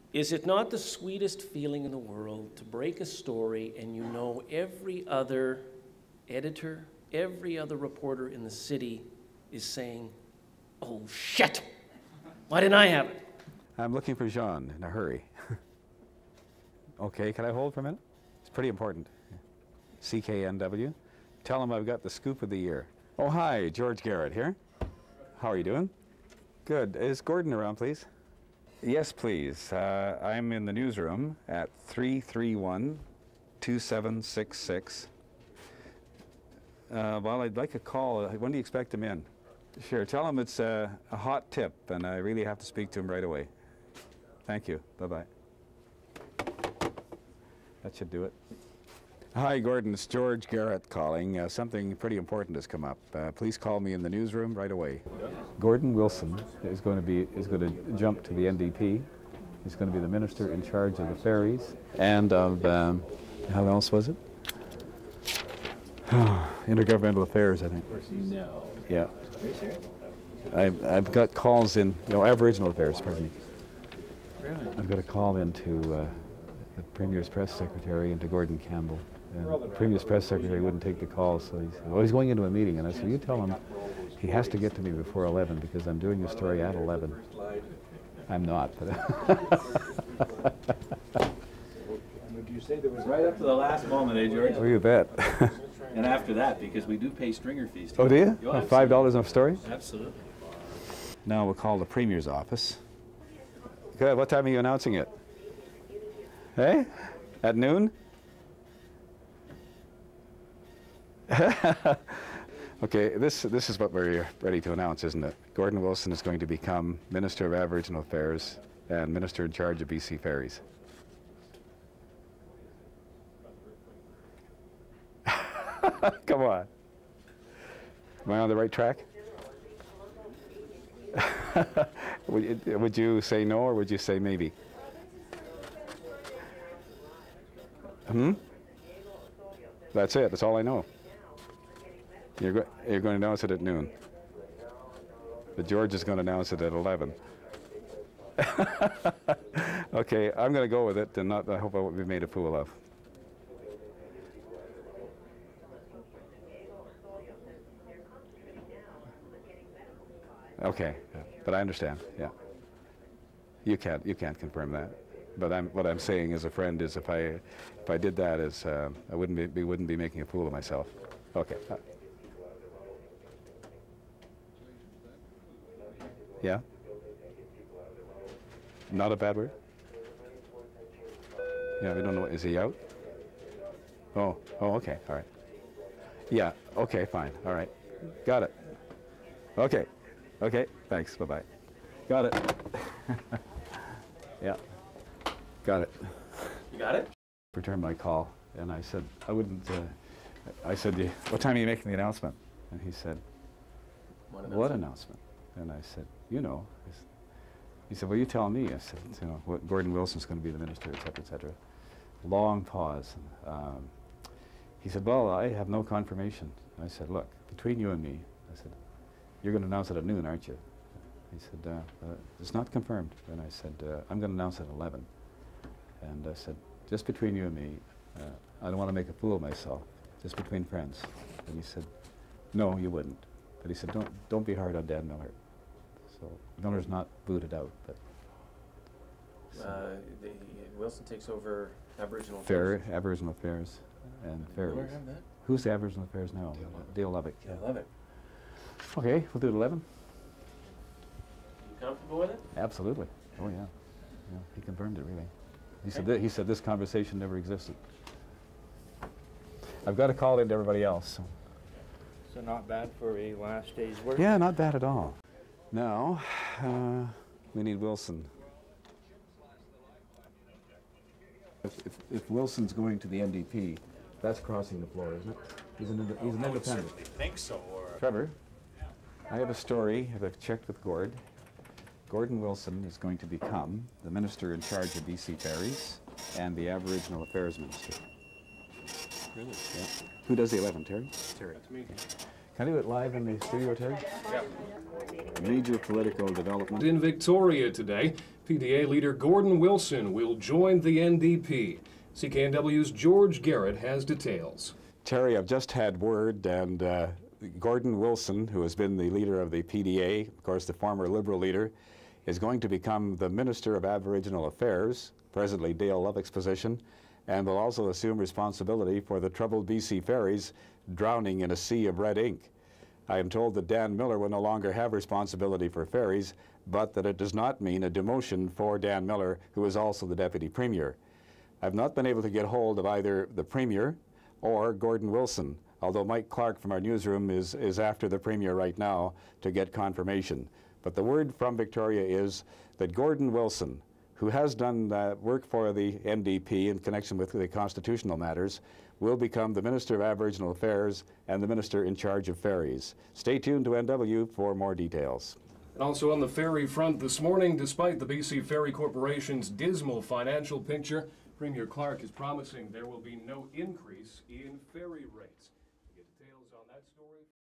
Is it not the sweetest feeling in the world to break a story and you know every other editor, every other reporter in the city is saying, oh shit, why didn't I have it? I'm looking for Jean in a hurry. Okay, can I hold for a minute? It's pretty important. CKNW. Tell him I've got the scoop of the year. Oh, hi, George Garrett here. How are you doing? Good. Is Gordon around, please? Yes, please. I'm in the newsroom at 331-2766. Well, I'd like a call. When do you expect him in? Sure. Tell him it's a hot tip, and I really have to speak to him right away. Thank you. Bye-bye. That should do it. Hi, Gordon. It's George Garrett calling. Something pretty important has come up. Please call me in the newsroom right away. Gordon Wilson is going to jump to the NDP. He's going to be the minister in charge of the ferries and of how else was it? Intergovernmental affairs, I think. No. Yeah. I've got calls in, Aboriginal affairs. Pardon me. Really? I've got a call into the Premier's press secretary and to Gordon Campbell. And the Premier's press secretary wouldn't take the call, so he said, well, he's going into a meeting. And I said, you tell him he has to get to me before 11 because I'm doing a story at 11. I'm not. Would you say that was right up to the last moment, eh, George? Oh, you bet. And after that, because we do pay stringer fees. Oh, do you? Oh, $5 on a story? Absolutely. Now we'll call the Premier's office. Good. What time are you announcing it? Hey? At noon? Okay, this is what we're ready to announce, isn't it? Gordon Wilson is going to become Minister of Aboriginal Affairs and Minister in charge of BC Ferries. Come on. Am I on the right track? Would you say no or would you say maybe? That's it. That's all I know. You're going to announce it at noon. But George is going to announce it at 11. Okay, I'm going to go with it, and I hope I won't be made a fool of. Okay, but I understand. Yeah, you can't confirm that. But what I'm saying as a friend is, if I did that, I wouldn't be making a fool of myself. Okay. Yeah. Not a bad word. Yeah, we don't know. Is he out? Oh, okay. All right. Yeah. Okay. Fine. All right. Got it. Okay. Okay. Thanks. Bye-bye. Got it. Yeah. Got it. You got it? Returned my call, and I said, I wouldn't, I said, what time are you making the announcement? And he said, what announcement? And I said, you know. He said, well, you tell me. I said, what, Gordon Wilson's going to be the minister, et cetera, et cetera. Long pause. He said, well, I have no confirmation. And I said, look, between you and me, I said, you're going to announce it at noon, aren't you? He said, it's not confirmed. And I said, I'm going to announce it at 11. And I said, just between you and me, I don't want to make a fool of myself, just between friends. And he said, no, you wouldn't. But he said, don't be hard on Dan Miller. So Miller's not booted out, but. So Wilson takes over Aboriginal Affairs. Aboriginal Affairs and Ferries. Miller have that? Who's the Aboriginal Affairs now? Dale Lovick. Yeah, I love it. Okay, we'll do it at 11. You comfortable with it? Absolutely. Oh yeah. Yeah, he confirmed it really. He said this conversation never existed. I've got to call in to everybody else. So not bad for a last day's work? Yeah, not bad at all. Now, we need Wilson. If Wilson's going to the NDP, that's crossing the floor, isn't it? He's an independent. I would think so. Or Trevor, I have a story. I've checked with Gord. Gordon Wilson is going to become the minister in charge of BC Ferries and the Aboriginal Affairs Minister. really? Yeah. Who does the 11, Terry? Terry. That's me. Can I do it live in the studio, Terry? Yeah. major political development. In Victoria today, PDA leader Gordon Wilson will join the NDP. CKNW's George Garrett has details. Terry, I've just had word, and Gordon Wilson, who has been the leader of the PDA, of course the former Liberal leader, is going to become the Minister of Aboriginal Affairs, presently Dale Lovick's position, and will also assume responsibility for the troubled BC ferries drowning in a sea of red ink. I am told that Dan Miller will no longer have responsibility for ferries, but that it does not mean a demotion for Dan Miller, who is also the Deputy Premier. I've not been able to get hold of either the Premier or Gordon Wilson, although Mike Clark from our newsroom is after the Premier right now to get confirmation. But the word from Victoria is that Gordon Wilson, who has done work for the NDP in connection with the constitutional matters, will become the Minister of Aboriginal Affairs and the Minister in charge of ferries. Stay tuned to NW for more details. And also on the ferry front this morning, despite the BC Ferry Corporation's dismal financial picture, Premier Clark is promising there will be no increase in ferry rates.